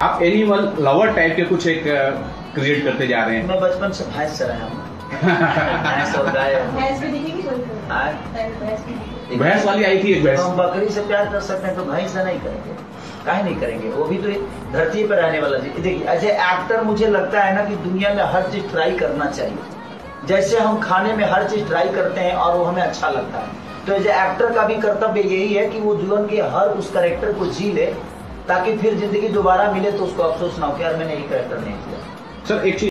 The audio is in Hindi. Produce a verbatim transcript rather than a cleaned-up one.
आप एनिमल लवर टाइप के कुछ एक क्रिएट करते जा रहे हैं। मैं बचपन से भैंस चलाया हूँ। भैंस और गाय। भैंस भी दिखेगी कोई कोई। भैंस वाली आई थी एक भैंस। हम बकरी से प्यार कर सकते हैं तो भैंस से नहीं करेंगे, काहे नहीं करेंगे? वो भी तो धरती पर रहने वाला चीज। देखिए ऐसे एक्टर मुझे लगता है ना कि दुनिया में हर चीज ट्राई करना चाहिए। जैसे हम खाने में हर चीज ट्राई करते हैं और वो हमें अच्छा लगता है, तो एज एक्टर का भी कर्तव्य यही है कि वो जीवन के हर उस कैरेक्टर को जी ले, ताकि फिर जिंदगी दोबारा मिले तो उसको अफसोस ना हो कि यार मैंने यही कैरेक्टर नहीं किया। सर एक चीज